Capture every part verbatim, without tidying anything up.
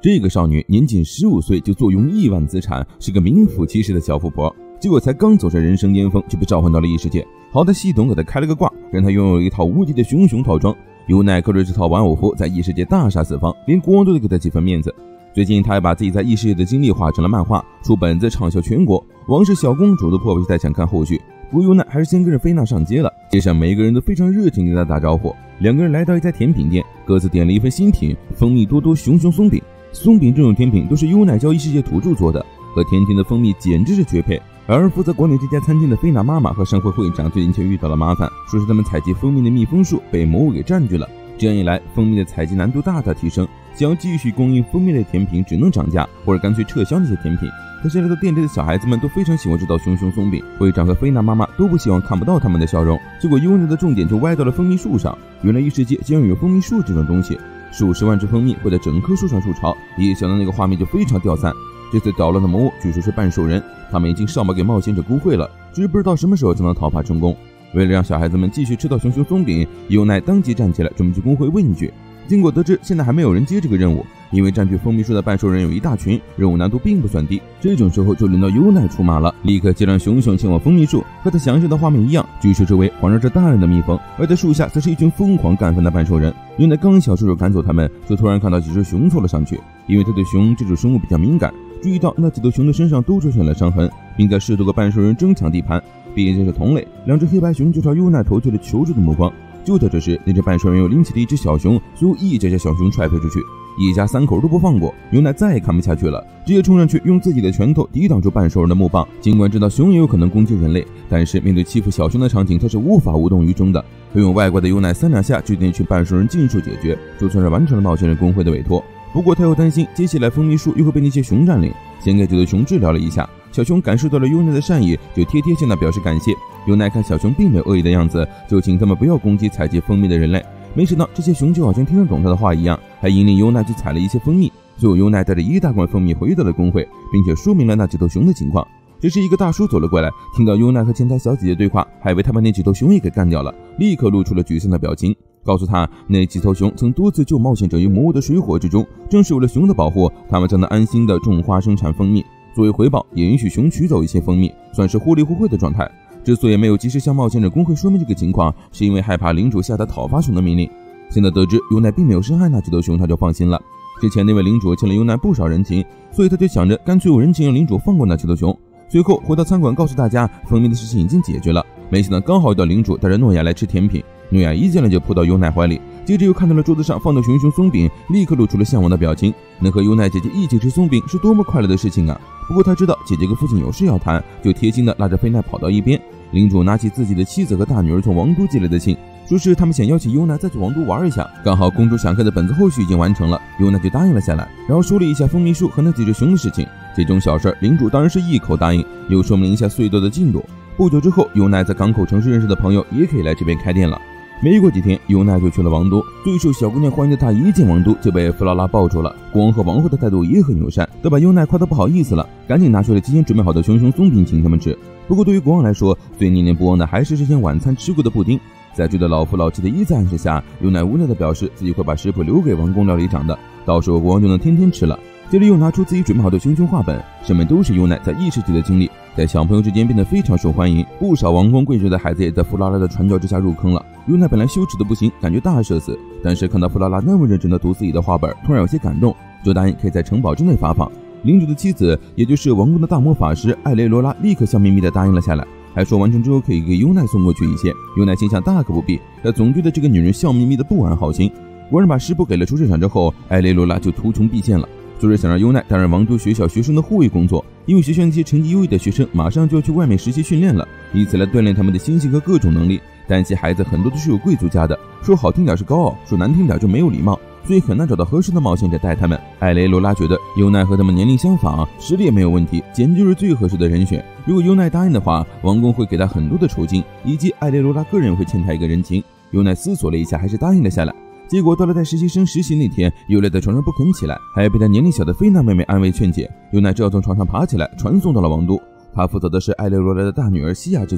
这个少女年仅十五岁就坐拥亿万资产，是个名副其实的小富婆。结果才刚走上人生巅峰，就被召唤到了异世界。好在系统给她开了个挂，让她拥有一套无敌的熊熊套装。优奈靠着这套玩偶服，在异世界大杀四方，连国王都得给她几分面子。最近，她还把自己在异世界的经历画成了漫画，出本子畅销全国。王室小公主都迫不及待想看后续。不过优奈还是先跟着菲娜上街了。街上每个人都非常热情地跟她打招呼。两个人来到一家甜品店，各自点了一份新品——蜂蜜多多熊熊松饼。松饼这种甜品都是优奈教异世界土著做的，和甜甜的蜂蜜简直是绝配。而负责管理这家餐厅的菲娜妈妈和商会会长最近却遇到了麻烦，说是他们采集蜂蜜的蜜蜂树被魔物给占据了。这样一来，蜂蜜的采集难度大大提升，想要继续供应蜂蜜类甜品只能涨价，或者干脆撤销那些甜品。可是来到店里的小孩子们都非常喜欢这道熊熊松饼，会长和菲娜妈妈都不希望看不到他们的笑容。结果优奈的重点就歪到了蜂蜜树上，原来异世界竟然有蜂蜜树这种东西，数十万只蜂蜜会在整棵树上筑巢，一想到那个画面就非常掉散。这次捣乱的魔物据说是半兽人，他们已经上报给冒险者工会了，只是不知道什么时候才能讨伐成功。为了让小孩子们继续吃到熊熊松饼，优奈当即站起来准备去工会问一句。经过得知，现在还没有人接这个任务，因为占据蜂蜜树的半兽人有一大群，任务难度并不算低。这种时候就轮到优奈出马了，立刻接让熊熊前往蜂蜜树。和他想象的画面一样，据说周围环绕着大量的蜜蜂，而在树下则是一群疯狂干饭的半兽人。优奈刚想出手赶走他们，就突然看到几只熊凑了上去，因为他对熊这种生物比较敏感，注意到那几头熊的身上都出现了伤痕，并在十多个半兽人争抢地盘。毕竟是同类，两只黑白熊就朝优奈投去了求助的目光。就在这时，那只半兽人又拎起了一只小熊，随后一脚将小熊踹飞出去，一家三口都不放过。优奈再也看不下去了，直接冲上去用自己的拳头抵挡住半兽人的木棒。尽管知道熊也有可能攻击人类，但是面对欺负小熊的场景，他是无法无动于衷的。拥有外挂的优奈三两下就将一群半兽人尽数解决，就算是完成了冒险人工会的委托。不过他又担心接下来蜂蜜树又会被那些熊占领，先给几头熊治疗了一下。小熊感受到了优奈的善意，就贴贴向他表示感谢。优奈看小熊并没有恶意的样子，就请他们不要攻击采集蜂蜜的人类。没想到这些熊就好像听得懂他的话一样，还引领优奈去采了一些蜂蜜。最后优奈带着一大罐蜂蜜回到了工会，并且说明了那几头熊的情况。这时一个大叔走了过来，听到优奈和前台小姐姐对话，还以为他把那几头熊也给干掉了，立刻露出了沮丧的表情，告诉他那几头熊曾多次救冒险者于魔物的水火之中，正是为了熊的保护，他们才能安心的种花生产蜂蜜。作为回报，也允许熊取走一些蜂蜜，算是互利互惠的状态。之所以没有及时向冒险者工会说明这个情况，是因为害怕领主下达讨伐熊的命令。现在得知优奈并没有伤害那几头熊，他就放心了。之前那位领主欠了优奈不少人情，所以他就想着干脆有人情让领主放过那几头熊。随后回到餐馆告诉大家蜂蜜的事情已经解决了，没想到刚好遇到领主带着诺亚来吃甜品。诺亚一见了就扑到优奈怀里，接着又看到了桌子上放的熊熊松饼，立刻露出了向往的表情。能和优奈姐姐一起吃松饼是多么快乐的事情啊！不过他知道姐姐跟父亲有事要谈，就贴心的拉着菲奈跑到一边。领主拿起自己的妻子和大女儿从王都寄来的信，说是他们想邀请优奈再去王都玩一下。刚好公主想看的本子后续已经完成了，优奈就答应了下来，然后说了一下蜂蜜树和那几只熊的事情。这种小事领主当然是一口答应，又说明了一下隧道的进度。不久之后，优奈在港口城市认识的朋友也可以来这边开店了。没过几天，优奈就去了王都。最受小姑娘欢迎的她一进王都就被弗劳拉抱住了。国王和王后的态度也很友善，都把优奈夸得不好意思了，赶紧拿出了提前准备好的熊熊松饼请他们吃。不过对于国王来说，最念念不忘的还是之前晚餐吃过的布丁。在追的老夫老妻的一再暗示下，优奈无奈地表示自己会把食谱留给王宫料理长的，到时候国王就能天天吃了。接着又拿出自己准备好的熊熊画本，上面都是优奈在异世界的经历，在小朋友之间变得非常受欢迎。不少王公贵族的孩子也在弗拉拉的传教之下入坑了。优奈本来羞耻的不行，感觉大社死，但是看到弗拉拉那么认真地读自己的画本，突然有些感动，就答应可以在城堡之内发放。领主的妻子，也就是王宫的大魔法师艾雷罗拉，立刻笑眯眯地答应了下来，还说完成之后可以给优奈送过去一些。优奈心想大可不必，他总觉得这个女人笑眯眯的不安好心。国人把食谱给了厨师长之后，艾雷罗拉就图穷匕见了，就是想让优奈担任王都学校学生的护卫工作，因为学校那些成绩优异的学生马上就要去外面实习训练了，以此来锻炼他们的心性和各种能力。但其孩子很多都是有贵族家的，说好听点是高傲，说难听点就没有礼貌，所以很难找到合适的冒险者带他们。艾雷罗拉觉得优奈和他们年龄相仿，实力也没有问题，简直就是最合适的人选。如果优奈答应的话，王宫会给他很多的酬金，以及艾雷罗拉个人会欠他一个人情。优奈思索了一下，还是答应了下来。结果到了带实习生实习那天，优奈在床上不肯起来，还被他年龄小的菲娜妹妹安慰劝解。优奈只好从床上爬起来，传送到了王都。他负责的是艾雷罗拉的大女儿西亚之组。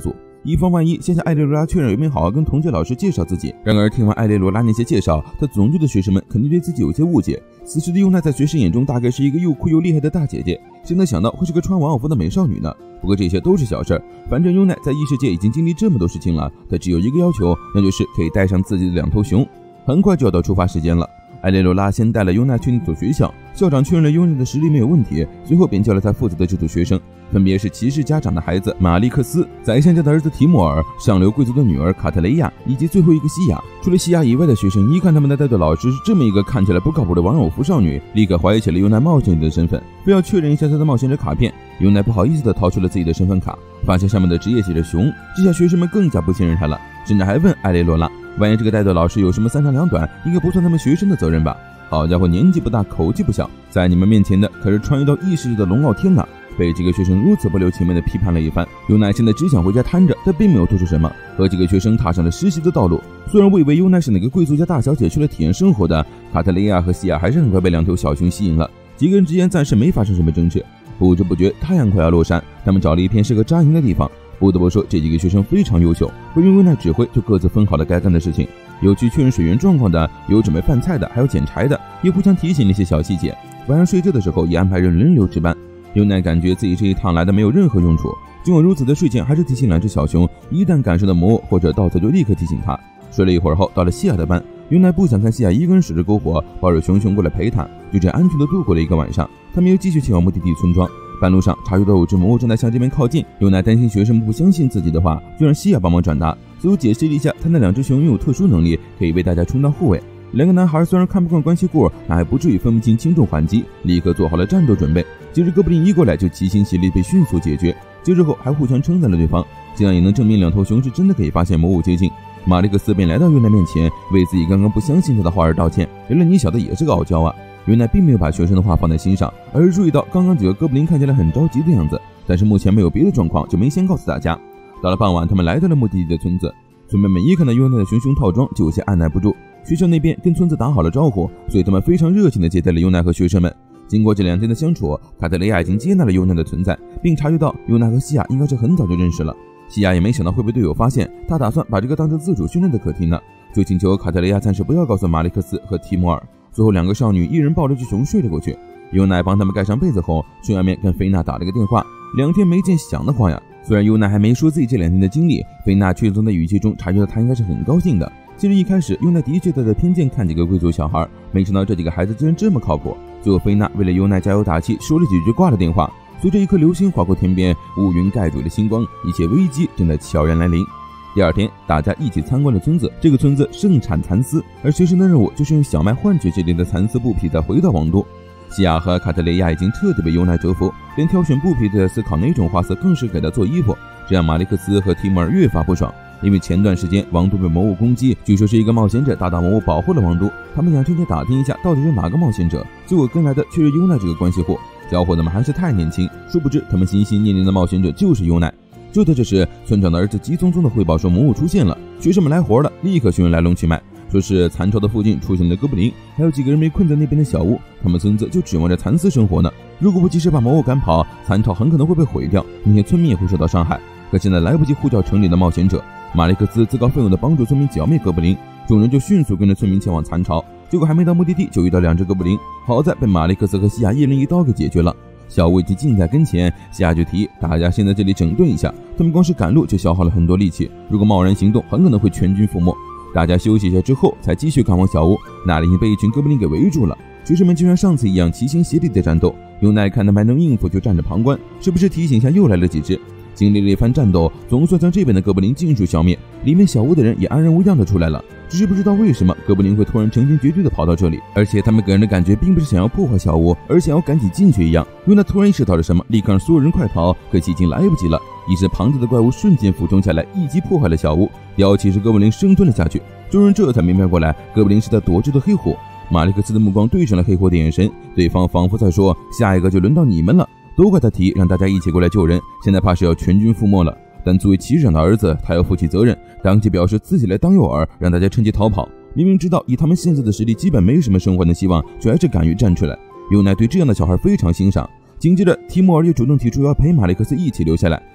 以防万一，先向艾蕾罗拉确认有没有好好跟同届老师介绍自己。然而听完艾蕾罗拉那些介绍，他总觉得学生们肯定对自己有些误解。此时的优奈在学生眼中大概是一个又酷又厉害的大姐姐，谁能想到会是个穿玩偶服的美少女呢？不过这些都是小事，反正优奈在异世界已经经历这么多事情了，她只有一个要求，那就是可以带上自己的两头熊。很快就要到出发时间了，艾蕾罗拉先带了优奈去那所学校，校长确认了优奈的实力没有问题，随后便叫了他负责的这组学生，分别是骑士家长的孩子马利克斯、宰相家的儿子提莫尔、上流贵族的女儿卡特雷亚，以及最后一个西亚。除了西亚以外的学生，一看他们的带队老师是这么一个看起来不靠谱的玩偶服少女，立刻怀疑起了优奈冒险者的身份，非要确认一下他的冒险者卡片。优奈不好意思地掏出了自己的身份卡，发现上面的职业写着熊，这下学生们更加不信任他了，甚至还问艾蕾罗拉，万一这个带队老师有什么三长两短，应该不算他们学生的责任吧？好家伙，年纪不大，口气不小，在你们面前的可是穿越到异世界的龙傲天呐！被几个学生如此不留情面地批判了一番，优奈现在只想回家瘫着，但并没有做出什么，和几个学生踏上了实习的道路。虽然我以为优奈是哪个贵族家大小姐去了体验生活的，卡特雷亚和西亚还是很快被两头小熊吸引了，几个人之间暂时没发生什么争执。不知不觉太阳快要落山，他们找了一片适合扎营的地方。不得不说，这几个学生非常优秀，不用优奈指挥就各自分好了该干的事情，有去确认水源状况的，有准备饭菜的，还有捡柴的，也互相提醒那些小细节。晚上睡觉的时候也安排人轮流值班。优奈感觉自己这一趟来的没有任何用处，尽管如此的睡前还是提醒两只小熊，一旦感受到魔物或者盗贼就立刻提醒他。睡了一会儿后，到了西亚的班，优奈不想看西亚一个人守着篝火，抱着熊熊过来陪他，就这样安全的度过了一个晚上。他们又继续前往目的地村庄，半路上察觉到有只魔物正在向这边靠近，优奈担心学生不相信自己的话，就让西亚帮忙转达，最后解释了一下他那两只熊拥有特殊能力，可以为大家充当护卫。两个男孩虽然看不惯关系户，但还不至于分不清轻重缓急，立刻做好了战斗准备。接着哥布林一过来就齐心协力被迅速解决，接着后还互相称赞了对方，这样也能证明两头熊是真的可以发现魔物接近。马利克斯便来到优奈面前，为自己刚刚不相信他的话而道歉，原来你小子也是个傲娇啊。优奈并没有把学生的话放在心上，而是注意到刚刚几个哥布林看起来很着急的样子，但是目前没有别的状况，就没先告诉大家。到了傍晚，他们来到了目的地的村子，村民们一看到优奈的熊熊套装就有些按耐不住。学校那边跟村子打好了招呼，所以他们非常热情地接待了优奈和学生们。经过这两天的相处，卡特雷亚已经接纳了优奈的存在，并察觉到优奈和西亚应该是很早就认识了。西亚也没想到会被队友发现，他打算把这个当成自主训练的课题呢，就请求卡特雷亚暂时不要告诉马利克斯和提摩尔。最后两个少女一人抱着只熊睡了过去。优奈帮他们盖上被子后，去外面跟菲娜打了个电话，两天没见想得慌呀。虽然优奈还没说自己这两天的经历，菲娜却从他语气中察觉到他应该是很高兴的。其实一开始优奈的确带着偏见看几个贵族小孩，没想到这几个孩子竟然这么靠谱。最后菲娜为了优奈加油打气，说了几句挂了电话。随着一颗流星划过天边，乌云盖住了星光，一切危机正在悄然来临。第二天，大家一起参观了村子，这个村子盛产蚕丝，而学生的任务就是用小麦换取这里的蚕丝布匹，再回到王都。西亚和卡特雷亚已经彻底被优奈折服，连挑选布匹都在思考哪种花色更适合给他做衣服，这让马利克斯和提摩尔越发不爽。因为前段时间王都被魔物攻击，据说是一个冒险者大大魔物保护了王都，他们想趁机打听一下到底是哪个冒险者，结果跟来的却是优奈这个关系户。小伙子们还是太年轻，殊不知他们心心念念的冒险者就是优奈。就在这时，村长的儿子急匆匆地汇报说魔物出现了，学生们来活了，立刻询问来龙去脉，说是蚕巢的附近出现了哥布林，还有几个人被困在那边的小屋，他们村子就指望着蚕丝生活呢。如果不及时把魔物赶跑，蚕巢很可能会被毁掉，那些村民也会受到伤害。可现在来不及呼叫城里的冒险者，马利克斯自告奋勇地帮助村民剿灭哥布林，众人就迅速跟着村民前往蚕巢。结果还没到目的地，就遇到两只哥布林，好在被马利克斯和西亚一人一刀给解决了。小屋已经近在跟前，西亚就提议大家先在这里整顿一下，他们光是赶路就消耗了很多力气，如果贸然行动，很可能会全军覆没。大家休息一下之后，才继续赶往小屋，那里已经被一群哥布林给围住了。学生们就像上次一样齐心协力的战斗，优奈看他们还能应付，就站着旁观，时不时提醒一下又来了几只。经历了一番战斗，总算将这边的哥布林尽数消灭，里面小屋的人也安然无恙的出来了。只是不知道为什么哥布林会突然成群结队的跑到这里，而且他们给人的感觉并不是想要破坏小屋，而想要赶紧进去一样。尤娜突然意识到了什么，立刻让所有人快跑，可惜已经来不及了。一只庞大的怪物瞬间俯冲下来，一击破坏了小屋，妖气是哥布林生吞了下去。众人这才明白过来，哥布林是在躲着的黑火。马利克斯的目光对上了黑火的眼神，对方仿佛在说，下一个就轮到你们了。都怪他提让大家一起过来救人，现在怕是要全军覆没了。但作为骑士长的儿子，他要负起责任，当即表示自己来当诱饵，让大家趁机逃跑。明明知道以他们现在的实力基本没什么生还的希望，却还是敢于站出来。尤奈对这样的小孩非常欣赏。紧接着提摩尔也主动提出要陪马利克斯一起留下来，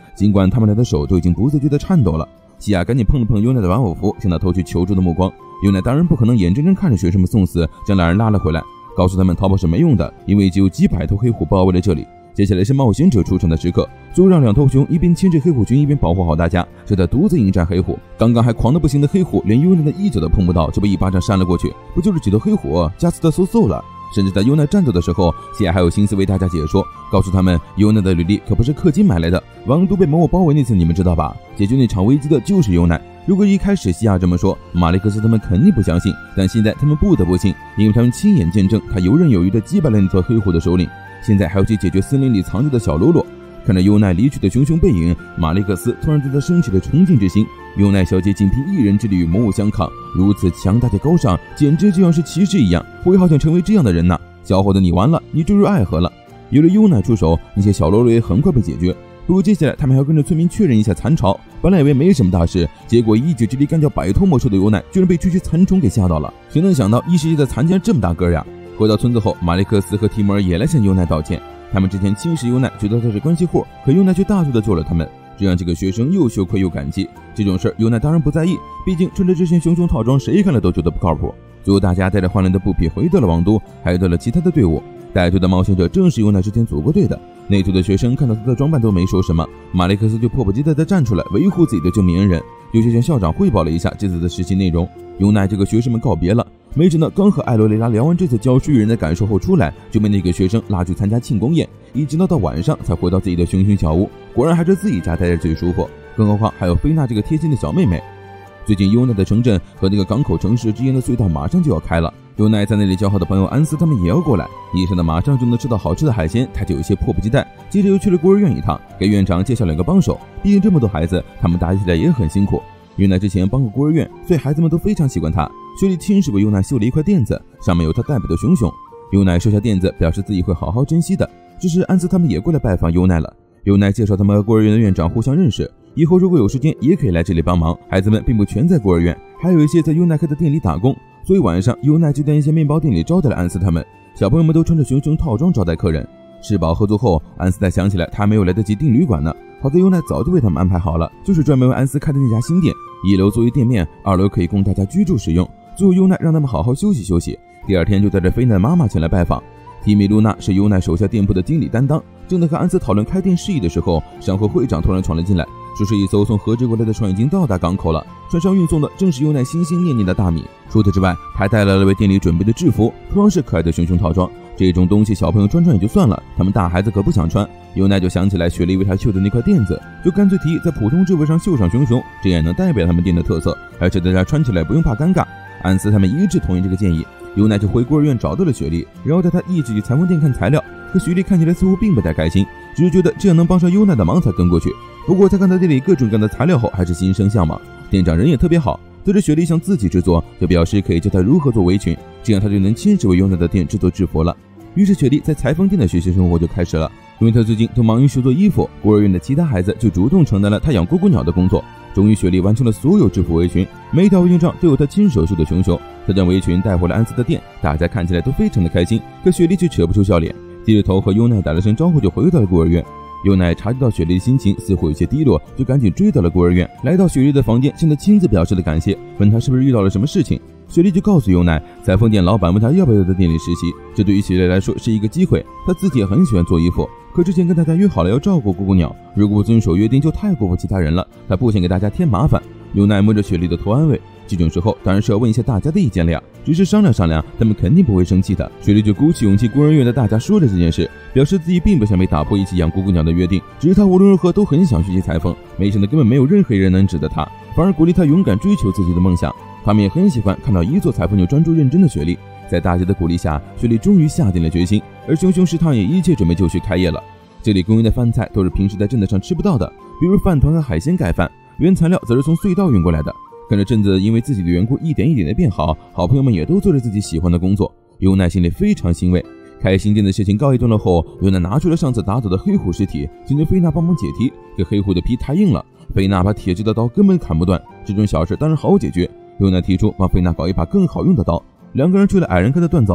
尽管他们俩的手都已经不自觉地颤抖了。西亚赶紧碰了碰优奈的玩偶服，向他投去求助的目光。优奈当然不可能眼睁睁看着学生们送死，将两人拉了回来，告诉他们逃跑是没用的，因为已经有几百头黑虎包围了这里。接下来是冒险者出场的时刻，足让两头熊一边牵着黑虎群，一边保护好大家，使他独自迎战黑虎。刚刚还狂得不行的黑虎，连优奈的一脚都碰不到，就被一巴掌扇了过去。不就是几头黑虎，加斯特嗖嗖了。甚至在优奈战斗的时候，西亚还有心思为大家解说，告诉他们优奈的履历可不是氪金买来的。王都被魔物包围那次你们知道吧？解决那场危机的就是优奈。如果一开始西亚这么说，马利克斯他们肯定不相信，但现在他们不得不信，因为他们亲眼见证他游刃有余地击败了那头黑虎的首领，现在还要去解决森林里藏着的小喽啰。看着优奈离去的熊熊背影，马利克斯突然对他升起了崇敬之心。优奈小姐仅凭一人之力与魔物相抗，如此强大且高尚，简直就像是骑士一样。我也好想成为这样的人呐！小伙子，你完了，你坠入爱河了。有了优奈出手，那些小喽啰也很快被解决。不过接下来他们还要跟着村民确认一下残巢。本来以为没什么大事，结果一己之力干掉百头魔兽的优奈，居然被区区残虫给吓到了。谁能想到异世界的残竟然这么大个呀！回到村子后，马利克斯和提摩尔也来向优奈道歉。他们之前轻视优奈，觉得他是关系户，可优奈却大度地救了他们，这让这个学生又羞愧又感激。这种事儿优奈当然不在意，毕竟穿着这身熊熊套装，谁看了都觉得不靠谱。最后大家带着换来的布匹回到了王都，还遇到了其他的队伍。带队的冒险者正是优奈之前组过队的。那组的学生看到他的装扮都没说什么，马利克斯就迫不及待地站出来维护自己的救命恩人，又去向校长汇报了一下这次的实习内容。优奈这个学生们告别了。没想到刚和艾罗雷拉聊完这次教书育人的感受后出来，就被那个学生拉去参加庆功宴，一直闹到晚上才回到自己的熊熊小屋。果然还是自己家待着最舒服，更何况还有菲娜这个贴心的小妹妹。最近优奈的城镇和那个港口城市之间的隧道马上就要开了，优奈在那里交好的朋友安斯他们也要过来，一想到马上就能吃到好吃的海鲜，他就有些迫不及待。接着又去了孤儿院一趟，给院长介绍两个帮手，毕竟这么多孩子，他们打起来也很辛苦。优奈之前帮过孤儿院，所以孩子们都非常喜欢他。雪莉亲手为优奈绣了一块垫子，上面有他代表的熊熊。优奈收下垫子，表示自己会好好珍惜的。这时安斯他们也过来拜访优奈了。优奈介绍他们和孤儿院的院长互相认识，以后如果有时间也可以来这里帮忙。孩子们并不全在孤儿院，还有一些在优奈开的店里打工，所以晚上优奈就在一些面包店里招待了安斯他们。小朋友们都穿着熊熊套装招待客人。吃饱喝足后，安斯才想起来他没有来得及订旅馆呢。好在优奈早就为他们安排好了，就是专门为安斯开的那家新店，一楼作为店面，二楼可以供大家居住使用。最后优奈让他们好好休息休息，第二天就带着菲娜的妈妈前来拜访。提米露娜是优奈手下店铺的经理担当，正在和安斯讨论开店事宜的时候，商会会长突然闯了进来，说是一艘从河之过来的船已经到达港口了，船上运送的正是优奈心心念念的大米。除此之外，还带来了为店里准备的制服，同样是可爱的熊熊套装。这种东西小朋友穿穿也就算了，他们大孩子可不想穿。优奈就想起来雪莉为他绣的那块垫子，就干脆提议在普通制服上绣上熊熊，这样能代表他们店的特色，而且大家穿起来不用怕尴尬。安斯他们一致同意这个建议，优奈就回孤儿院找到了雪莉，然后带她一起去裁缝店看材料。可雪莉看起来似乎并不太开心，只是觉得这样能帮上优奈的忙才跟过去。不过在看到店里各种各样的材料后，还是心生向往。店长人也特别好，得知雪莉想自己制作，就表示可以教她如何做围裙，这样她就能亲手为优奈的店制作制服了。于是雪莉在裁缝店的学习生活就开始了，因为她最近都忙于学做衣服，孤儿院的其他孩子就主动承担了她养蝈蝈鸟的工作。终于雪莉完成了所有制服围裙，每一条围裙上都有她亲手绣的熊熊。她将围裙带回了安斯的店，大家看起来都非常的开心，可雪莉却扯不出笑脸，低着头和优奈打了声招呼就回到了孤儿院。优奈察觉到雪莉的心情似乎有些低落，就赶紧追到了孤儿院，来到雪莉的房间，向她亲自表示了感谢，问她是不是遇到了什么事情。雪莉就告诉优奈，裁缝店老板问她要不要在店里实习，这对于雪莉来说是一个机会，她自己也很喜欢做衣服，可之前跟大家约好了要照顾蝈蝈鸟，如果不遵守约定就太过分其他人了，她不想给大家添麻烦。优奈摸着雪莉的头安慰，这种时候当然是要问一下大家的意见了呀，只是商量商量，他们肯定不会生气的。雪莉就鼓起勇气孤儿院的大家说了这件事，表示自己并不想被打破一起养蝈蝈鸟的约定，只是她无论如何都很想学习裁缝，没想到根本没有任何人能指责她，反而鼓励她勇敢追求自己的梦想。他们也很喜欢看到一做裁缝就专注认真的雪莉。在大家的鼓励下，雪莉终于下定了决心，而熊熊食堂也一切准备就绪开业了。这里供应的饭菜都是平时在镇子上吃不到的，比如饭团和海鲜盖饭，原材料则是从隧道运过来的。看着镇子因为自己的缘故一点一点的变好，好朋友们也都做着自己喜欢的工作，优奈心里非常欣慰。开新店的事情告一段落后，优奈拿出了上次打走的黑虎尸体，请求菲娜帮忙解题，可黑虎的皮太硬了，菲娜把铁质的刀根本砍不断，这种小事当然好解决。优奈提出帮菲娜搞一把更好用的刀，两个人去了矮人开的锻造屋，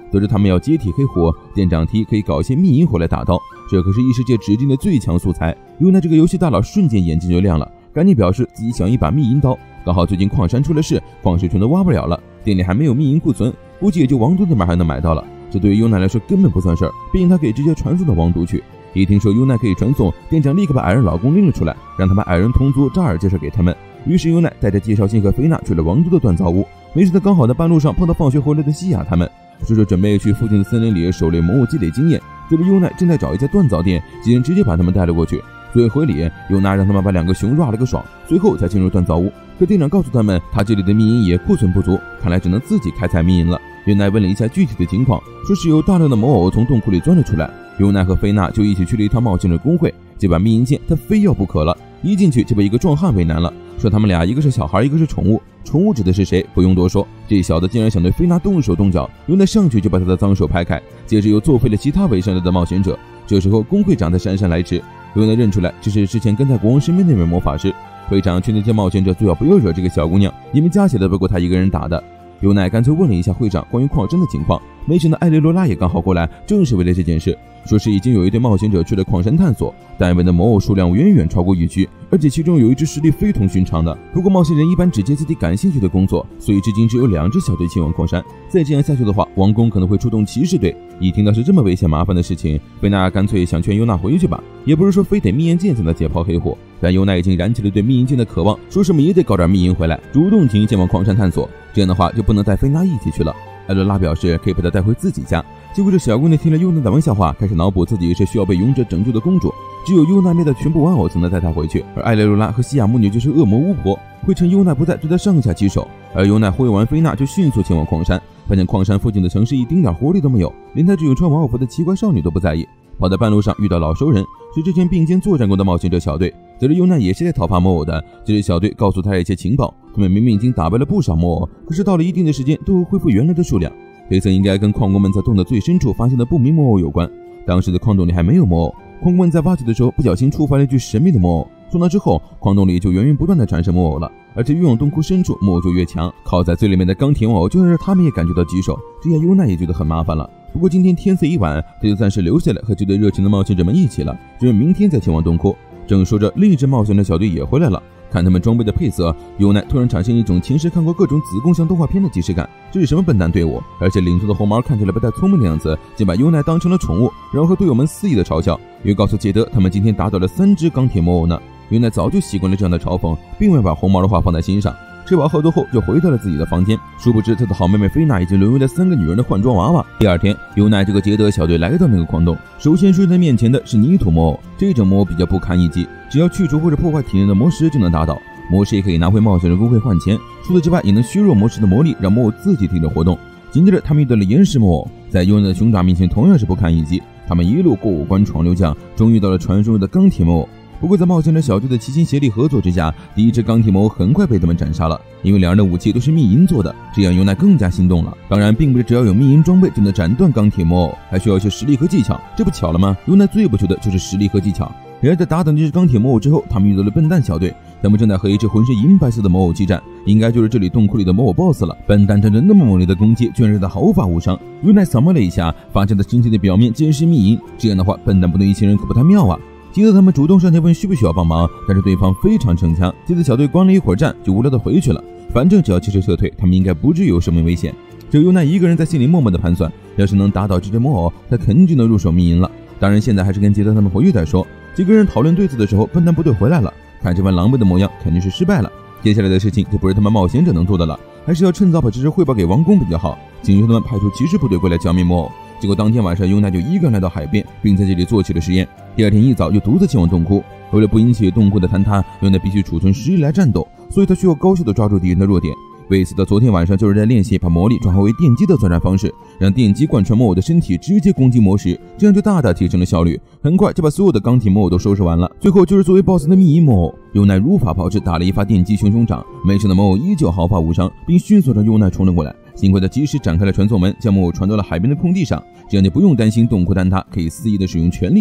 得知他们要接替黑虎，店长提可以搞些密银回来打刀，这可是异世界指定的最强素材。优奈这个游戏大佬瞬间眼睛就亮了，赶紧表示自己想一把密银刀。刚好最近矿山出了事，矿石全都挖不了了，店里还没有密银库存，估计也就王都那边还能买到了。这对于优奈来说根本不算事儿，毕竟他可以直接传送到王都去。一听说优奈可以传送，店长立刻把矮人老公拎了出来，让他把矮人同族扎尔介绍给他们。于是优奈带着介绍信和菲娜去了王都的锻造屋。没事的，刚好在半路上碰到放学回来的西亚他们，说是准备去附近的森林里狩猎魔物积累经验。得知优奈正在找一家锻造店，几人直接把他们带了过去。作为回礼，优奈让他们把两个熊抓了个爽，随后才进入锻造屋。可店长告诉他们，他这里的密银也库存不足，看来只能自己开采密银了。优奈问了一下具体的情况，说是有大量的魔偶从洞窟里钻了出来。优奈和菲娜就一起去了一趟冒险者公会，这把密银剑他非要不可了。一进去就被一个壮汉为难了，说他们俩一个是小孩，一个是宠物。宠物指的是谁不用多说，这小子竟然想对菲娜动手动脚，优奈上去就把他的脏手拍开，接着又作废了其他围上来的冒险者。这时候工会长在姗姗来迟，优奈认出来这是之前跟在国王身边那位魔法师。会长劝那些冒险者最好不要惹这个小姑娘，你们加起来不够他一个人打的。优奈干脆问了一下会长关于矿山的情况，没想到艾雷罗拉也刚好过来，正是为了这件事，说是已经有一队冒险者去了矿山探索，单位的魔偶数量远远超过预期，而且其中有一只实力非同寻常的。不过冒险人一般只接自己感兴趣的工作，所以至今只有两支小队前往矿山。再这样下去的话，王宫可能会出动骑士队。一听到是这么危险麻烦的事情，菲娜干脆想劝优娜回去吧，也不是说非得密银剑才能解剖黑火，但优娜已经燃起了对密银剑的渴望，说什么也得搞点密银回来，主动请前往矿山探索。这样的话就不能带菲娜一起去了。艾罗拉表示可以把她带回自己家。结果这小姑娘听了优娜的玩笑话，开始脑补自己是需要被勇者拯救的公主，只有优娜灭的全部玩偶才能带她回去，而艾雷罗拉和西亚母女就是恶魔巫婆，会趁优娜不在对她上下其手。而优娜挥完菲娜就迅速前往矿山，发现矿山附近的城市一丁点活力都没有，连她这种穿玩偶服的奇怪少女都不在意。跑在半路上遇到老熟人，是之前并肩作战过的冒险者小队。得知优娜也是在讨伐魔偶的，这支小队告诉他一些情报，他们明明已经打败了不少魔偶，可是到了一定的时间都会恢复原来的数量。黑色应该跟矿工们在洞的最深处发现的不明魔偶有关。当时的矿洞里还没有魔偶，矿工们在挖掘的时候不小心触发了一具神秘的魔偶，从那之后矿洞里就源源不断的产生魔偶了，而且越往洞窟深处魔偶就越强，靠在最里面的钢铁魔偶就让他们也感觉到棘手，这样优娜也觉得很麻烦了。不过今天天色已晚，他就暂时留下来和这对热情的冒险者们一起了，只有明天再前往洞窟。正说着，另一支冒险者小队也回来了。看他们装备的配色，优奈突然产生一种前世看过各种子贡像动画片的即视感。这是什么笨蛋队伍？而且领头的红毛看起来不太聪明的样子，竟把优奈当成了宠物，然后和队友们肆意的嘲笑，又告诉杰德他们今天打倒了三只钢铁魔偶呢。优奈早就习惯了这样的嘲讽，并未把红毛的话放在心上。吃饱喝足后就回到了自己的房间，殊不知他的好妹妹菲娜已经沦为了三个女人的换装娃娃。第二天，优奈这个杰德小队来到那个矿洞，首先睡在面前的是泥土魔偶，这种魔偶比较不堪一击，只要去除或者破坏体内的魔石就能打倒。魔石也可以拿回冒险人工会换钱，除此之外也能削弱魔石的魔力，让魔偶自己停止活动。紧接着他们遇到了岩石魔偶，在优奈的熊爪面前同样是不堪一击，他们一路过五关闯六将，终于遇到了传说中的钢铁魔偶。不过在冒险者小队的齐心协力合作之下，第一只钢铁魔偶很快被他们斩杀了，因为两人的武器都是密银做的，这样优奈更加心动了。当然并不是只要有密银装备就能斩断钢铁魔偶，还需要一些实力和技巧，这不巧了吗？优奈最不求的就是实力和技巧。然而在打倒这只钢铁魔偶之后，他们遇到了笨蛋小队，他们正在和一只浑身银白色的魔偶激战，应该就是这里洞窟里的魔偶 boss 了。笨蛋趁着那么猛烈的攻击，居然让他毫发无伤。优奈扫描了一下，发现他身体的表面竟然是密银，这样的话笨蛋不对一行人可不太妙啊。接着他们主动上前问需不需要帮忙，但是对方非常逞强。接着小队光了一会儿战就无聊的回去了，反正只要及时撤退，他们应该不至于有生命危险。只有优奈一个人在心里默默的盘算，要是能打倒这只魔偶，他肯定就能入手密银了。当然现在还是跟杰德他们回去再说。几个人讨论对策的时候，笨蛋部队回来了，看这番狼狈的模样肯定是失败了。接下来的事情就不是他们冒险者能做的了，还是要趁早把这事汇报给王宫比较好。请求他们派出骑士部队过来剿灭魔偶。结果当天晚上，优奈就一个人来到海边，并在这里做起了实验。第二天一早就独自前往洞窟，为了不引起洞窟的坍塌，优奈必须储存实力来战斗，所以他需要高效的抓住敌人的弱点。为此，他昨天晚上就是在练习把魔力转化为电击的作战方式，让电击贯穿魔偶的身体，直接攻击魔石，这样就大大提升了效率。很快就把所有的钢铁魔偶都收拾完了。最后就是作为 boss 的密银魔偶，优奈如法炮制，打了一发电击熊熊掌，没事的魔偶依旧毫发无伤，并迅速让优奈冲了过来。幸亏他及时展开了传送门，将魔偶传到了海边的空地上，这样就不用担心洞窟坍塌，可以肆意的使用权力了。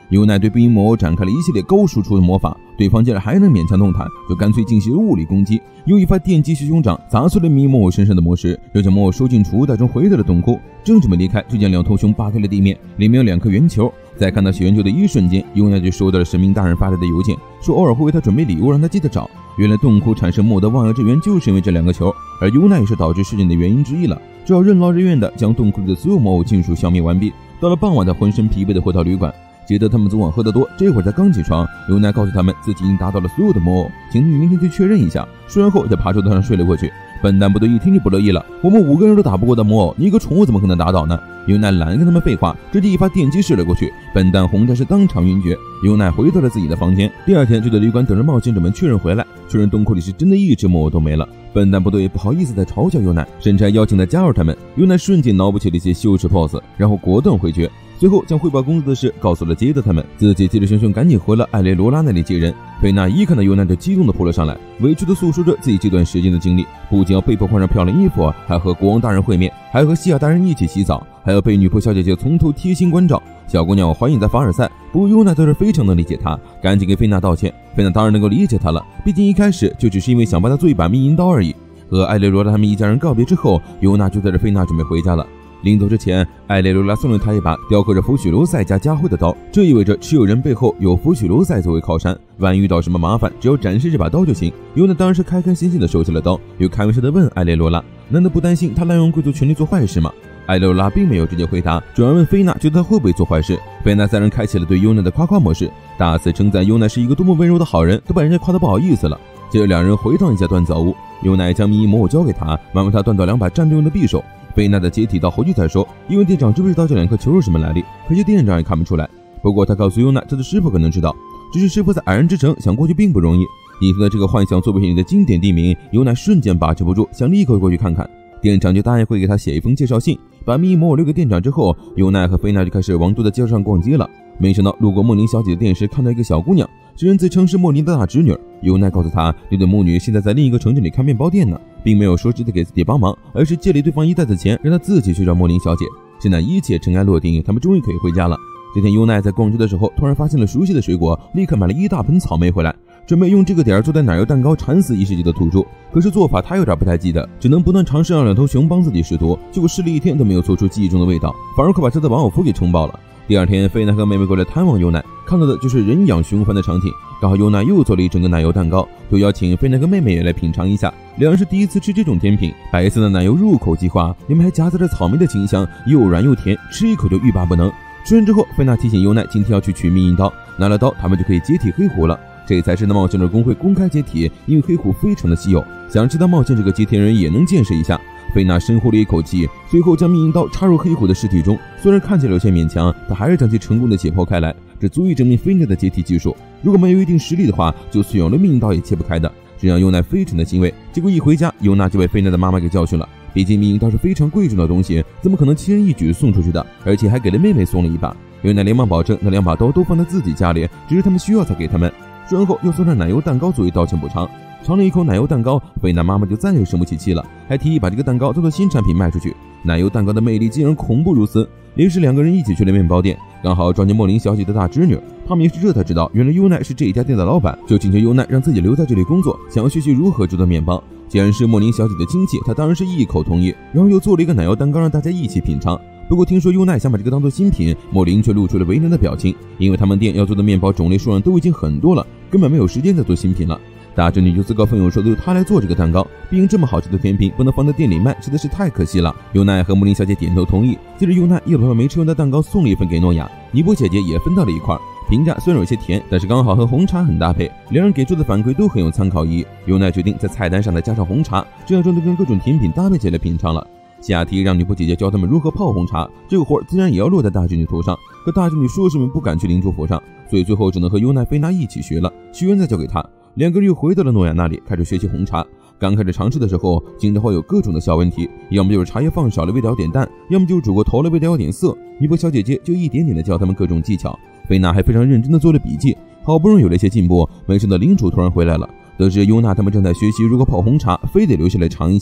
尤奈对冰魔偶展开了一系列高输出的魔法，对方竟然还能勉强动弹，就干脆进行物理攻击，用一发电击虚胸掌砸碎了冰魔偶身上的魔石，又将魔偶收进储物袋中回到了洞窟。正准备离开，就见两头熊扒开了地面，里面有两颗圆球。在看到小圆球的一瞬间，尤奈就收到了神明大人发来的邮件，说偶尔会为他准备礼物，让他记得找。原来洞窟产生莫德万恶之源就是因为这两个球，而尤奈也是导致事件的原因之一了。只好任劳任怨的将洞窟里的所有魔偶尽数消灭完毕。到了傍晚，他浑身疲惫的回到旅馆，觉得他们昨晚喝得多，这会儿才刚起床。尤奈告诉他们自己已经打倒了所有的魔偶，请他们明天去确认一下。说完后就爬桌子上睡了过去。笨蛋部队一听就不乐意了，我们五个人都打不过的魔偶，你一个宠物怎么可能打倒呢？尤奈懒得跟他们废话，直接一发电击射了过去，笨蛋红战士当场晕厥。尤奈回到了自己的房间，第二天就在旅馆等着冒险者们确认回来，确认洞窟里是真的一只魔偶都没了。笨蛋部队也不好意思再嘲笑尤奈，甚至还邀请他加入他们。尤奈瞬间脑补起了一些羞耻 pose， 然后果断回绝。最后将汇报工作的事告诉了杰德他们，自己急着熊熊赶紧回了艾雷罗拉那里接人。菲娜一看到尤奈就激动的扑了上来，委屈的诉说着自己这段时间的经历，不仅要被迫换上漂亮衣服，还要和国王大人会面，还要和西亚大人一起洗澡，还要被女仆小姐姐从头贴心关照。小姑娘怀孕在凡尔赛，不过尤奈倒是非常能理解她，赶紧给菲娜道歉。菲娜当然能够理解她了，毕竟一开始就只是因为想帮她做一把密银刀而已。和艾雷罗拉他们一家人告别之后，尤娜就带着菲娜准备回家了。临走之前，艾雷罗拉送了他一把雕刻着弗许罗塞加家徽的刀，这意味着持有人背后有弗许罗塞作为靠山，万一遇到什么麻烦，只要展示这把刀就行。尤娜当然是开开心心的收起了刀，又开玩笑的问艾雷罗拉，难道不担心他滥用贵族权力做坏事吗？艾雷罗拉并没有直接回答，转而问菲娜觉得他会不会做坏事。菲娜三人开启了对尤娜的夸夸模式，大肆称赞尤娜是一个多么温柔的好人，都把人家夸得不好意思了。接着两人回到一家锻造屋，尤奈将迷因魔偶交给他，慢慢他锻造两把战斗用的匕首。菲娜的解体到回去才说，因为店长知不知道这两颗球是什么来历，可惜店长也看不出来。不过他告诉尤奈，他的师傅可能知道，只是师傅在矮人之城，想过去并不容易。引出了这个幻想作品里的经典地名，尤奈瞬间把持不住，想立刻过去看看。店长就答应会给他写一封介绍信，把迷因魔偶留给店长之后，尤奈和菲娜就开始往都的街上逛街了。没想到路过莫林小姐的店时，看到一个小姑娘，这人自称是莫林的大侄女。尤奈告诉她，这对母女现在在另一个城镇里开面包店呢，并没有说直接给自己帮忙，而是借了对方一袋子钱，让她自己去找莫林小姐。现在一切尘埃落定，他们终于可以回家了。这天尤奈在逛街的时候，突然发现了熟悉的水果，立刻买了一大盆草莓回来，准备用这个点做点奶油蛋糕馋死一世纪的土著。可是做法他有点不太记得，只能不断尝试让两头熊帮自己试毒，结果试了一天都没有做出记忆中的味道，反而快把他的玩偶服给撑爆了。第二天，菲娜和妹妹过来探望尤奈，看到的就是人仰熊翻的场景。刚好尤奈又做了一整个奶油蛋糕，就邀请菲娜和妹妹也来品尝一下。两人是第一次吃这种甜品，白色的奶油入口即化，里面还夹杂着草莓的清香，又软又甜，吃一口就欲罢不能。吃完之后，菲娜提醒尤奈今天要去取密银刀，拿了刀他们就可以解体黑虎了。这才是那冒险者工会公开解体，因为黑虎非常的稀有，想知道冒险这个接天人也能见识一下。菲娜深呼了一口气，随后将密银刀插入黑虎的尸体中，虽然看起来有些勉强，但还是将其成功的解剖开来，这足以证明菲娜的解体技术。如果没有一定实力的话，就算有了密银刀也切不开的，这让尤奈非常的欣慰。结果一回家，尤娜就被菲娜的妈妈给教训了，毕竟密银刀是非常贵重的东西，怎么可能轻而易举送出去的，而且还给了妹妹送了一把。尤奈连忙保证那两把刀都放在自己家里，只是他们需要才给他们。说完后又送上奶油蛋糕作为道歉补偿。尝了一口奶油蛋糕，菲娜妈妈就再也生不起气了，还提议把这个蛋糕当做新产品卖出去。奶油蛋糕的魅力竟然恐怖如此。于是两个人一起去了面包店，刚好撞见莫林小姐的大侄女，他们也是这才知道，原来尤奈是这一家店的老板，就请求尤奈让自己留在这里工作，想要学习如何制作面包。既然是莫林小姐的亲戚，他当然是一口同意，然后又做了一个奶油蛋糕让大家一起品尝。不过听说尤奈想把这个当做新品，莫林却露出了为难的表情，因为他们店要做的面包种类数量都已经很多了，根本没有时间再做新品了。大侄女就自告奋勇说由她来做这个蛋糕，毕竟这么好吃的甜品不能放在店里卖，实在是太可惜了。尤奈和莫林小姐点头同意，接着尤奈又把没吃完的蛋糕送了一份给诺亚，尼波姐姐也分到了一块。评价虽然有些甜，但是刚好和红茶很搭配，两人给出的反馈都很有参考意义。尤奈决定在菜单上再加上红茶，这样就能跟各种甜品搭配起来品尝了。西雅提让女仆姐姐教他们如何泡红茶，这个活自然也要落在大侄女头上，可大侄女说什么不敢去领主府上，所以最后只能和尤奈、菲娜一起学了，学完再交给她。两个人又回到了诺亚那里，开始学习红茶。刚开始尝试的时候，经常会有各种的小问题，要么就是茶叶放少了味道有点淡，要么就是煮过头了味道有点涩。女仆小姐姐就一点点的教他们各种技巧，菲娜还非常认真的做了笔记，好不容易有了一些进步。没想到领主突然回来了，得知尤娜他们正在学习如何泡红茶，非得留下来尝一下。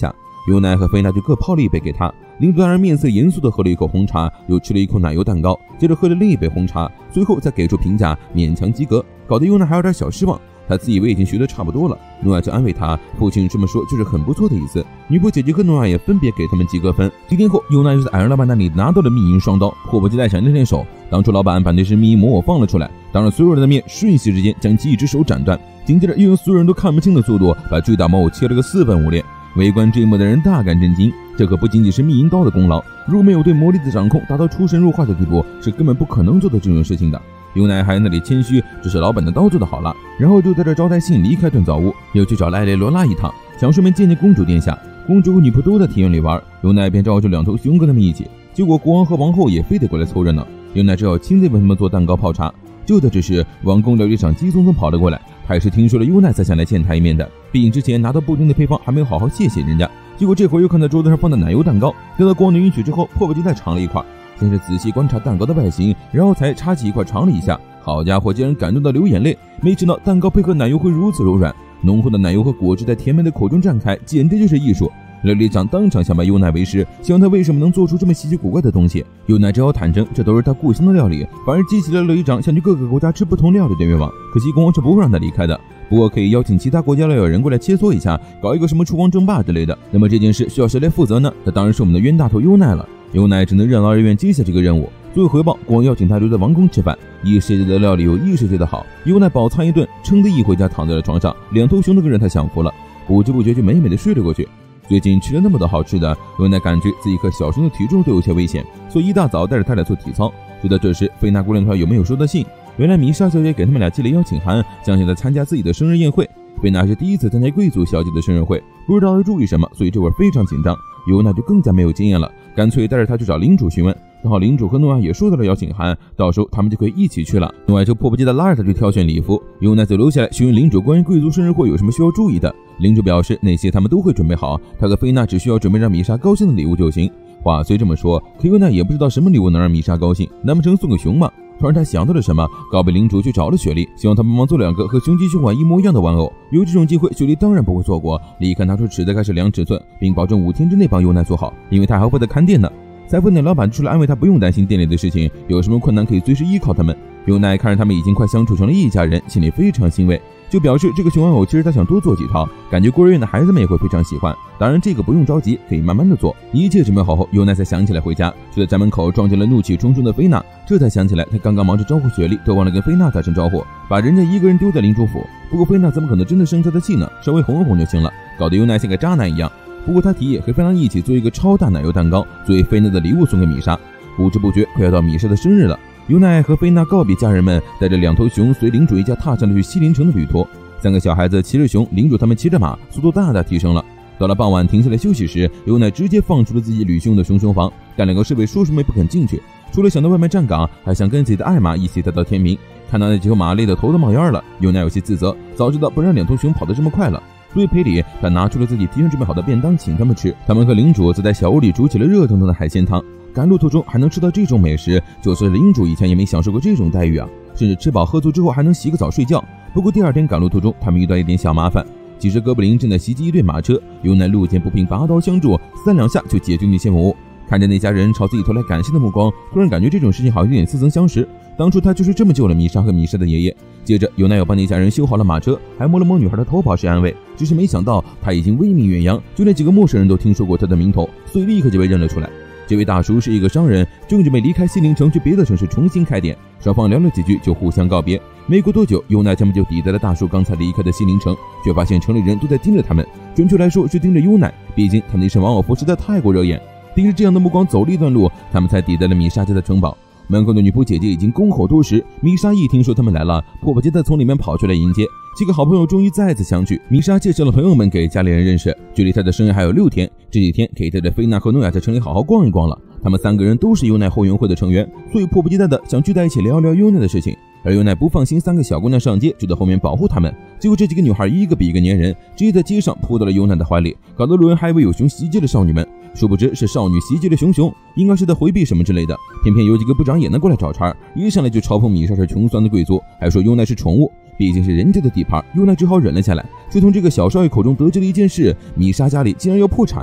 尤奈和菲娜就各泡了一杯给他。领主大人面色严肃地喝了一口红茶，又吃了一口奶油蛋糕，接着喝了另一杯红茶，最后再给出评价，勉强及格，搞得尤奈还有点小失望。他自以为已经学得差不多了，诺亚就安慰他，父亲这么说就是很不错的意思。女仆姐姐和诺亚也分别给他们及格分。几天后，尤奈就在矮人老板那里拿到了密银双刀，迫不及待想练练手。当初老板把那只密银魔偶放了出来，当着所有人的面，瞬息之间将其一只手斩断，紧接着又用所有人都看不清的速度把巨大魔偶切了个四分五裂。围观这一幕的人大感震惊，这可不仅仅是密银刀的功劳，如果没有对魔力的掌控达到出神入化的地步，是根本不可能做到这种事情的。尤奈还在那里谦虚，这是老板的刀做的好了，然后就带着招待信离开锻造屋，又去找莱雷罗拉一趟，想顺便见见公主殿下。公主和女仆都在庭院里玩，尤奈便召集两头熊跟他们一起，结果国王和王后也非得过来凑热闹，尤奈只好亲自为他们做蛋糕泡茶。就在这时，王宫料理长急匆匆跑了过来，他也是听说了尤奈才想来见他一面的，毕竟之前拿到布丁的配方还没有好好谢谢人家，结果这会儿又看到桌子上放的奶油蛋糕，得到国王的允许之后，迫不及待尝了一块，先是仔细观察蛋糕的外形，然后才插起一块尝了一下。好家伙，竟然感动到流眼泪！没想到蛋糕配合奶油会如此柔软，浓厚的奶油和果汁在甜美的口中绽开，简直就是艺术。料理长当场想拜尤奈为师，希望他为什么能做出这么稀奇古怪的东西。尤奈只好坦诚，这都是他故乡的料理，反而激起了料理长想去各个国家吃不同料理的愿望。可惜国王是不会让他离开的，不过可以邀请其他国家料理人过来切磋一下，搞一个什么厨王争霸之类的。那么这件事需要谁来负责呢？这当然是我们的冤大头尤奈了。尤奈只能任劳任怨接下这个任务。作为回报，国王邀请他留在王宫吃饭。异世界的料理有异世界的好，尤奈饱餐一顿，撑得一回家躺在了床上，两头熊都跟着他享福了，不知不觉就美美的睡了过去。最近吃了那么多好吃的，尤奈感觉自己和小熊的体重都有些危险，所以一大早带着他俩做体操。就在这时，菲娜姑娘团有没有收到信？原来米莎小姐给他们俩寄了邀请函，想请他参加自己的生日宴会。菲娜是第一次参加贵族小姐的生日会，不知道要注意什么，所以这会儿非常紧张。尤奈就更加没有经验了，干脆带着他去找领主询问。正好领主和诺亚也收到了邀请函，到时候他们就可以一起去了。诺亚就迫不及待拉着他去挑选礼服，尤奈则留下来询问领主关于贵族生日会有什么需要注意的。领主表示那些他们都会准备好，他和菲娜只需要准备让米莎高兴的礼物就行。话虽这么说，可尤奈也不知道什么礼物能让米莎高兴，难不成送个熊吗？突然他想到了什么，告别领主去找了雪莉，希望他帮忙做两个和熊吉熊管一模一样的玩偶。有这种机会，雪莉当然不会错过，立刻拿出尺子开始量尺寸，并保证五天之内帮尤奈做好，因为他还会在看店呢。财富店老板出来安慰他，不用担心店里的事情，有什么困难可以随时依靠他们。尤奈看着他们已经快相处成了一家人，心里非常欣慰，就表示这个熊玩偶其实他想多做几套，感觉孤儿院的孩子们也会非常喜欢。当然这个不用着急，可以慢慢的做。一切准备好后，尤奈才想起来回家，就在家门口撞见了怒气冲冲的菲娜，这才想起来他刚刚忙着招呼雪莉，都忘了跟菲娜打声招呼，把人家一个人丢在领主府。不过菲娜怎么可能真的生他的气呢？稍微哄哄就行了，搞得尤奈像个渣男一样。不过他提议和菲娜一起做一个超大奶油蛋糕，作为菲娜的礼物送给米莎。不知不觉快要到米莎的生日了，尤奈和菲娜告别家人们，带着两头熊随领主一家踏上了去西林城的旅途。三个小孩子骑着熊，领主他们骑着马，速度大大提升了。到了傍晚停下来休息时，尤奈直接放出了自己旅行用的熊熊房，但两个侍卫说什么也不肯进去，除了想到外面站岗，还想跟自己的爱马一起待到天明。看到那几头马累得头都冒烟了，尤奈有些自责，早知道不让两头熊跑得这么快了。作为赔礼，他拿出了自己提前准备好的便当请他们吃。他们和领主则在小屋里煮起了热腾腾的海鲜汤。赶路途中还能吃到这种美食，就是领主以前也没享受过这种待遇啊！甚至吃饱喝足之后还能洗个澡睡觉。不过第二天赶路途中，他们遇到一点小麻烦，几只哥布林正在袭击一队马车，尤奈路见不平，拔刀相助，三两下就解决那些魔物。看着那家人朝自己投来感谢的目光，突然感觉这种事情好像有点似曾相识。当初他就是这么救了米莎和米莎的爷爷。接着尤奈又帮那家人修好了马车，还摸了摸女孩的头，表示安慰。只是没想到他已经威名远扬，就连几个陌生人都听说过他的名头，所以立刻就被认了出来。这位大叔是一个商人，正准备离开西陵城去别的城市重新开店。双方聊了几句就互相告别。没过多久，尤奈他们就抵达了大叔刚才离开的西陵城，却发现城里人都在盯着他们，准确来说是盯着尤奈，毕竟他那身玩偶服实在太过惹眼。盯着这样的目光走了一段路，他们才抵达了米莎家的城堡。门口的女仆姐姐已经恭候多时，米莎一听说他们来了，迫不及待从里面跑出来迎接。几个好朋友终于再次相聚，米莎介绍了朋友们给家里人认识。距离她的生日还有六天，这几天可以带着菲娜和诺亚在城里好好逛一逛了。他们三个人都是尤奈后援会的成员，所以迫不及待的想聚在一起聊聊尤奈的事情。而尤奈不放心三个小姑娘上街，就在后面保护他们。结果这几个女孩一个比一个粘人，直接在街上扑到了尤奈的怀里，搞得路人还以为有熊袭击了少女们。殊不知是少女袭击了熊熊，应该是在回避什么之类的。偏偏有几个部长也能过来找茬，一上来就嘲讽米莎是穷酸的贵族，还说尤奈是宠物。毕竟是人家的地盘，尤奈只好忍了下来。却从这个小少爷口中得知了一件事，米莎家里竟然要破产了。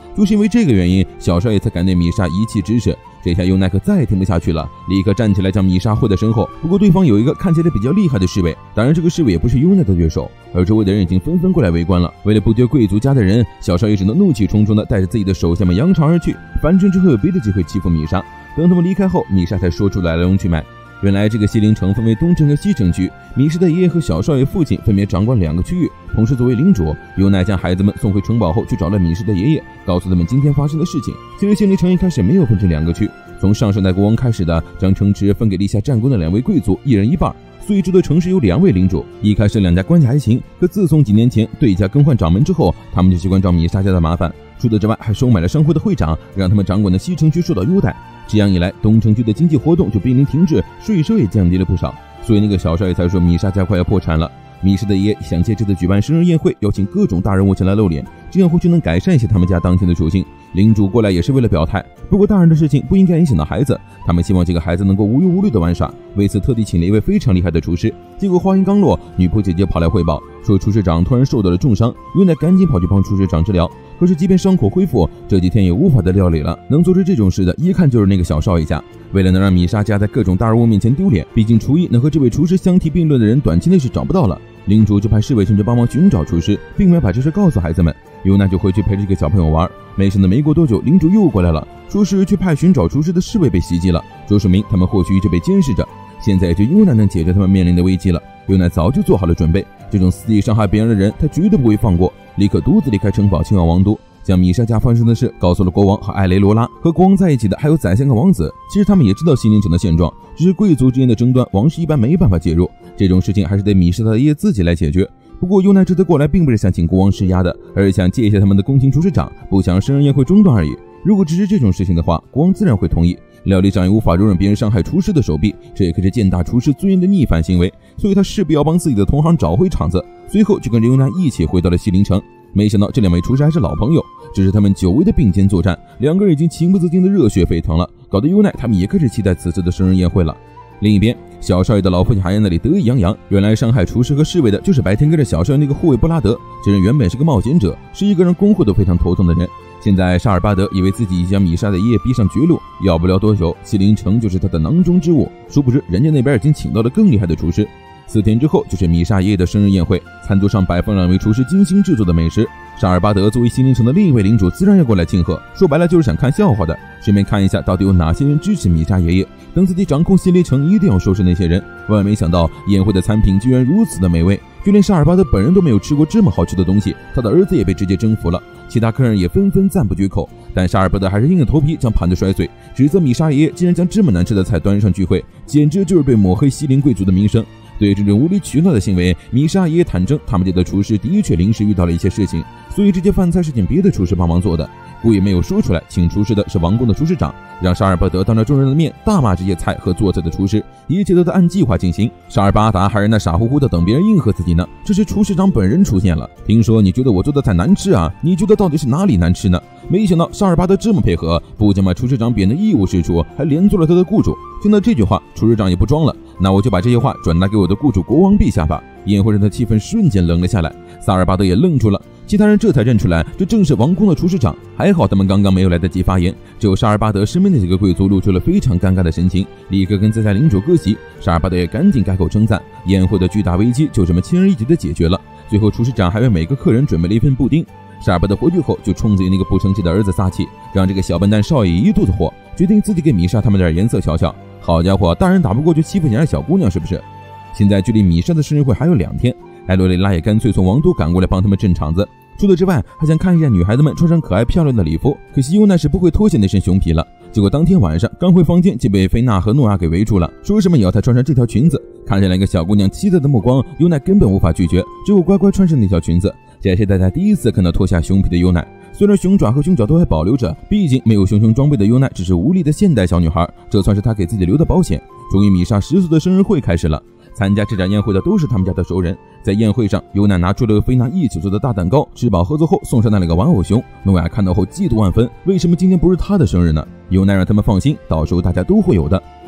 就是因为这个原因，小少爷才敢对米莎一气指使。这下优奈可再也听不下去了，立刻站起来将米莎护在身后。不过对方有一个看起来比较厉害的侍卫，当然这个侍卫也不是优奈的对手，而周围的人已经纷纷过来围观了。为了不丢贵族家的人，小少爷只能怒气冲冲地带着自己的手下们扬长而去。反正之后有别的机会欺负米莎。等他们离开后，米莎才说出来来龙去脉。原来这个西陵城分为东城和西城区，米莎的爷爷和小少爷父亲分别掌管两个区域，同时作为领主，优奈将孩子们送回城堡后，去找了米莎的爷爷，告诉他们今天发生的事情。其实西陵城一开始没有分成两个区，从上上代国王开始的将城池分给立下战功的两位贵族，一人一半，所以这座城市有两位领主。一开始两家关系还行，可自从几年前对家更换掌门之后，他们就习惯找米莎家的麻烦。除此之外，还收买了商会的会长，让他们掌管的西城区受到优待。这样一来，东城区的经济活动就濒临停滞，税收也降低了不少。所以那个小少爷才说米莎家快要破产了。米莎的爷爷想借这次举办生日宴会，邀请各种大人物前来露脸，这样或许能改善一些他们家当前的处境。领主过来也是为了表态，不过大人的事情不应该影响到孩子，他们希望这个孩子能够无忧无虑的玩耍，为此特地请了一位非常厉害的厨师。结果话音刚落，女仆姐姐跑来汇报说厨师长突然受到了重伤，优奈赶紧跑去帮厨师长治疗。可是即便伤口恢复，这几天也无法再料理了。能做出这种事的，一看就是那个小少爷家。为了能让米莎家在各种大人物面前丢脸，毕竟厨艺能和这位厨师相提并论的人短期内是找不到了，领主就派侍卫甚至帮忙寻找厨师，并没有把这事告诉孩子们。优奈就回去陪着这个小朋友玩，没想到没过多久，领主又过来了，说是去派寻找厨师的侍卫被袭击了，这说明他们或许一直被监视着。现在就优奈能解决他们面临的危机了。优奈早就做好了准备，这种肆意伤害别人的人，他绝对不会放过，立刻独自离开城堡，前往王都，将米莎家发生的事告诉了国王和艾雷罗拉。和国王在一起的还有宰相和王子，其实他们也知道西陵城的现状，只是贵族之间的争端，王室一般没办法介入，这种事情还是得米莎的爷爷自己来解决。不过优奈这次过来并不是想请国王施压的，而是想借一下他们的宫廷厨师长，不想生日宴会中断而已。如果只是这种事情的话，国王自然会同意。料理长也无法容忍别人伤害厨师的手臂，这也可是践踏厨师尊严的逆反行为，所以他势必要帮自己的同行找回场子。随后就跟着优奈一起回到了西陵城。没想到这两位厨师还是老朋友，这是他们久违的并肩作战，两个人已经情不自禁的热血沸腾了，搞得优奈他们也开始期待此次的生日宴会了。另一边，小少爷的老父亲还在那里得意洋洋，原来伤害厨师和侍卫的就是白天跟着小少爷那个护卫布拉德，这人原本是个冒险者，是一个让工会都非常头疼的人。现在沙尔巴德以为自己将米莎的爷爷逼上绝路，要不了多久西陵城就是他的囊中之物，殊不知人家那边已经请到了更厉害的厨师。四天之后就是米莎爷爷的生日宴会，餐桌上摆放两位厨师精心制作的美食。沙尔巴德作为西陵城的另一位领主，自然要过来庆贺，说白了就是想看笑话的，顺便看一下到底有哪些人支持米莎爷爷，等自己掌控西陵城一定要收拾那些人。万万没想到宴会的餐品居然如此的美味，就连沙尔巴德本人都没有吃过这么好吃的东西，他的儿子也被直接征服了，其他客人也纷纷赞不绝口。但沙尔巴德还是硬着头皮将盘子摔碎，指责米莎爷爷竟然将这么难吃的菜端上聚会，简直就是对抹黑西陵贵族的名声。对这种无理取闹的行为，米莎爷爷坦证他们家的厨师的确临时遇到了一些事情，所以这些饭菜是请别的厨师帮忙做的，故意没有说出来请厨师的是王宫的厨师长，让沙尔巴德当着众人的面大骂这些菜和做菜的厨师，一切都在按计划进行。沙尔巴达还是那傻乎乎的等别人应和自己呢，这时厨师长本人出现了，听说你觉得我做的菜难吃啊？你觉得到底是哪里难吃呢？没想到沙尔巴德这么配合，不仅把厨师长贬得一无是处，还连坐了他的雇主。听到这句话，厨师长也不装了，那我就把这些话转达给我的雇主国王陛下吧。宴会上的气氛瞬间冷了下来，萨尔巴德也愣住了，其他人这才认出来这正是王宫的厨师长。还好他们刚刚没有来得及发言，只有沙尔巴德身边的几个贵族露出了非常尴尬的神情，立刻跟在家领主割席。沙尔巴德也赶紧改口称赞，宴会的巨大危机就这么轻而易举的解决了。最后厨师长还为每个客人准备了一份布丁。沙尔巴德回去后就冲自己那个不成器的儿子撒气，让这个小笨蛋少爷一肚子火，决定自己给米莎他们点颜色瞧瞧。好家伙，大人打不过就欺负人家小姑娘是不是？现在距离米莎的生日会还有两天，艾罗蕾拉也干脆从王都赶过来帮他们镇场子。除此之外，还想看一下女孩子们穿上可爱漂亮的礼服，可惜优奈是不会脱下那身熊皮了。结果当天晚上刚回房间就被菲娜和诺亚给围住了，说什么也要她穿上这条裙子。看着两个小姑娘期待的目光，优奈根本无法拒绝，只有乖乖穿上那条裙子。这是大家第一次看到脱下熊皮的优奈，虽然熊爪和熊角都还保留着，毕竟没有熊熊装备的优奈只是无力的现代小女孩，这算是她给自己留的保险。终于米莎十岁的生日会开始了，参加这场宴会的都是他们家的熟人。在宴会上，优奈拿出了菲娜一起做的大蛋糕，吃饱喝足后送上那两个玩偶熊。诺亚看到后嫉妒万分，为什么今天不是他的生日呢？优奈让他们放心，到时候大家都会有的。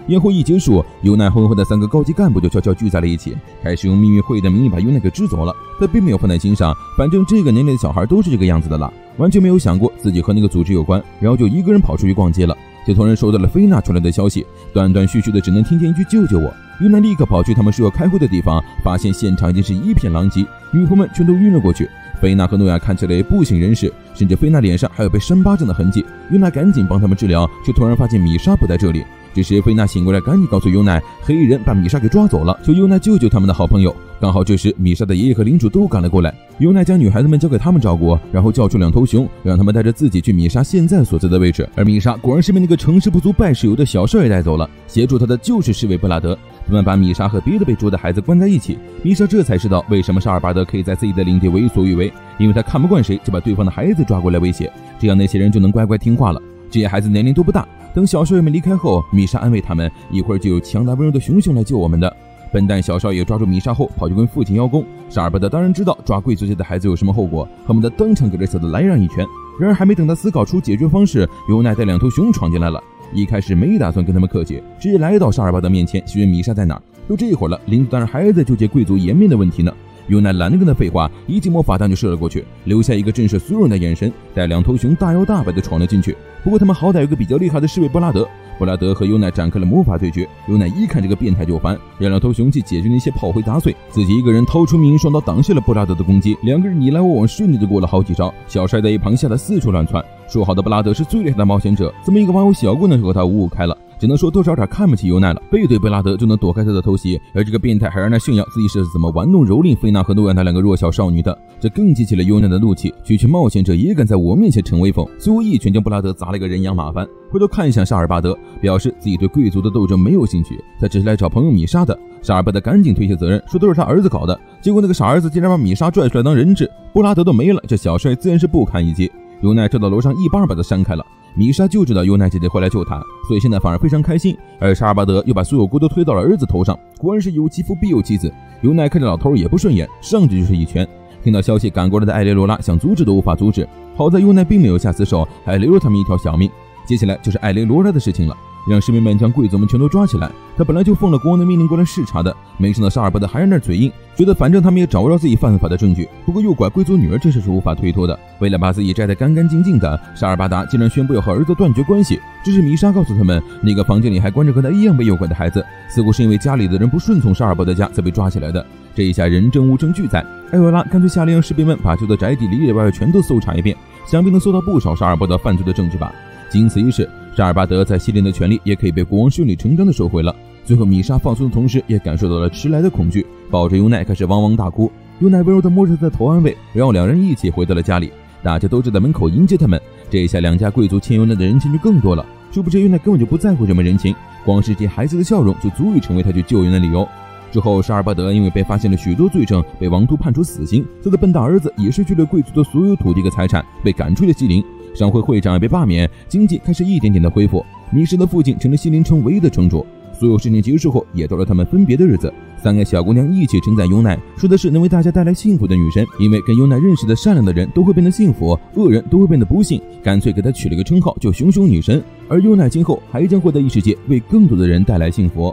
宴会一结束，尤奈混混的三个高级干部就悄悄聚在了一起，开始用秘密会议的名义把尤奈给支走了。他并没有放在心上，反正这个年龄的小孩都是这个样子的了，完全没有想过自己和那个组织有关，然后就一个人跑出去逛街了。就突然收到了菲娜传来的消息，断断续续的只能听见一句救救我。尤奈立刻跑去他们说要开会的地方，发现现场已经是一片狼藉，女仆们全都晕了过去。菲娜和诺亚看起来不省人事，甚至菲娜脸上还有被扇巴掌的痕迹。尤奈赶紧帮他们治疗，却突然发现米莎不在这里。这时菲娜醒过来，赶紧告诉尤奈，黑衣人把米莎给抓走了，求尤奈救救他们的好朋友。刚好这时米莎的爷爷和领主都赶了过来，尤奈将女孩子们交给他们照顾，然后叫出两头熊，让他们带着自己去米莎现在所在的位置。而米莎果然是被那个成事不足败事有的小少爷带走了，协助他的就是侍卫布拉德。他们把米莎和别的被捉的孩子关在一起，米莎这才知道为什么沙尔巴德可以在自己的领地为所欲为，因为他看不惯谁就把对方的孩子抓过来威胁，这样那些人就能乖乖听话了。这些孩子年龄都不大，等小少爷们离开后，米莎安慰他们，一会儿就有强大温柔的熊熊来救我们的。笨蛋小少爷抓住米莎后跑去跟父亲邀功，沙尔巴德当然知道抓贵族家的孩子有什么后果，恨不得当场给这小子来让一拳。然而还没等他思考出解决方式，尤奈带两头熊闯进来了，一开始没打算跟他们客气，直接来到沙尔巴德面前询问米莎在哪儿。都这会儿了，领主当然还在纠结贵族颜面的问题呢。尤奈懒得跟他废话，一记魔法弹就射了过去，留下一个震慑所有人的眼神，带两头熊大摇大摆地闯了进去。不过他们好歹有个比较厉害的侍卫布拉德，布拉德和尤奈展开了魔法对决。尤奈一看这个变态就烦，让两头熊去解决那些炮灰杂碎，自己一个人掏出命运双刀挡下了布拉德的攻击。两个人你来我往，顺利的过了好几招。小帅在一旁吓得四处乱窜，说好的布拉德是最厉害的冒险者，怎么一个玩偶小姑娘就和他五五开了？只能说多少有点看不起尤奈了，背对布拉德就能躲开他的偷袭，而这个变态还让他炫耀自己是怎么玩弄蹂躏菲娜和诺亚那两个弱小少女的，这更激起了尤奈的怒气。区区冒险者也敢在我面前逞威风，最后一拳将布拉德砸了一个人仰马翻，回头看向沙尔巴德，表示自己对贵族的斗争没有兴趣，他只是来找朋友米莎的。沙尔巴德赶紧推卸责任，说都是他儿子搞的，结果那个傻儿子竟然把米莎拽出来当人质，布拉德都没了，这小帅自然是不堪一击。尤奈跳到楼上一巴把他扇开了。米莎就知道尤奈姐姐会来救他，所以现在反而非常开心。而沙尔巴德又把所有锅都推到了儿子头上，果然是有其父必有其子。尤奈看着老头也不顺眼，上去就是一拳。听到消息赶过来的艾雷罗拉想阻止都无法阻止，好在尤奈并没有下死手，还留了他们一条小命。接下来就是艾雷罗拉的事情了，让士兵们将贵族们全都抓起来。他本来就奉了国王的命令过来视察的，没想到沙尔巴德还是那嘴硬，觉得反正他们也找不到自己犯法的证据。不过诱拐贵族女儿这事是无法推脱的，为了把自己摘得干干净净的，沙尔巴达竟然宣布要和儿子断绝关系。这是米莎告诉他们，那个房间里还关着和他一样被诱拐的孩子，似乎是因为家里的人不顺从沙尔巴德家才被抓起来的。这一下人证物证俱在，艾罗拉干脆下令让士兵们把这座宅邸里里外外全都搜查一遍，想必能搜到不少沙尔巴德犯罪的证据吧。仅此一事，沙尔巴德在西林的权利也可以被国王顺理成章地收回了。最后米莎放松的同时也感受到了迟来的恐惧，抱着尤奈开始汪汪大哭。尤奈温柔地摸着他的头安慰，然后两人一起回到了家里，大家都站在门口迎接他们。这一下两家贵族欠尤奈的人情就更多了，殊不知尤奈根本就不在乎什么人情，光是这孩子的笑容就足以成为他去救人的理由。之后沙尔巴德因为被发现了许多罪证，被王都判处死刑，他的笨大儿子也失去了贵族的所有土地和财产，被赶出了西林。商会会长也被罢免，经济开始一点点的恢复。米莎的父亲成了西林城唯一的城主。所有事情结束后，也到了他们分别的日子。三个小姑娘一起称赞尤奈，说的是能为大家带来幸福的女神，因为跟尤奈认识的善良的人都会变得幸福，恶人都会变得不幸，干脆给她取了个称号，叫熊熊女神。而尤奈今后还将会在异世界为更多的人带来幸福。